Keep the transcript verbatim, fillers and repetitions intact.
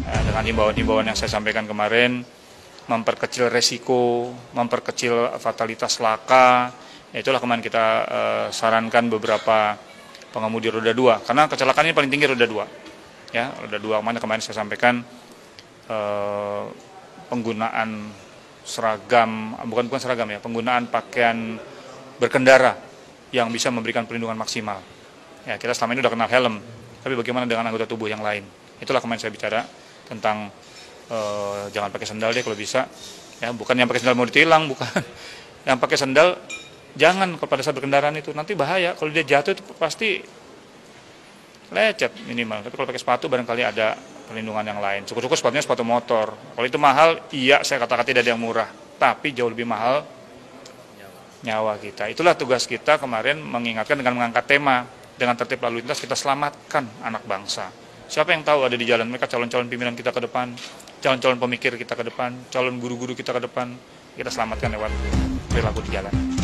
Ya, dengan himbauan-himbauan yang saya sampaikan kemarin, memperkecil resiko, memperkecil fatalitas laka, ya itulah kemarin kita uh, sarankan beberapa pengemudi roda dua, karena kecelakaan ini paling tinggi roda dua. Ya, roda dua mana kemarin saya sampaikan uh, penggunaan seragam, bukan bukan seragam ya, penggunaan pakaian berkendara yang bisa memberikan perlindungan maksimal. Ya, kita selama ini udah kenal helm, tapi bagaimana dengan anggota tubuh yang lain? Itulah kemarin saya bicara tentang uh, jangan pakai sandal deh kalau bisa. Ya, bukan yang pakai sandal mau ditilang, bukan. Yang pakai sandal jangan pada saat berkendaraan itu, nanti bahaya. Kalau dia jatuh itu pasti lecet minimal. Tapi kalau pakai sepatu barangkali ada perlindungan yang lain. Cukup-cukup sepatunya sepatu motor. Kalau itu mahal, iya saya katakan tidak ada yang murah. Tapi jauh lebih mahal nyawa kita. Itulah tugas kita kemarin, mengingatkan dengan mengangkat tema. Dengan tertib lalu lintas kita selamatkan anak bangsa. Siapa yang tahu ada di jalan mereka calon-calon pimpinan kita ke depan, calon-calon pemikir kita ke depan, calon guru-guru kita ke depan, kita selamatkan lewat perilaku di jalan.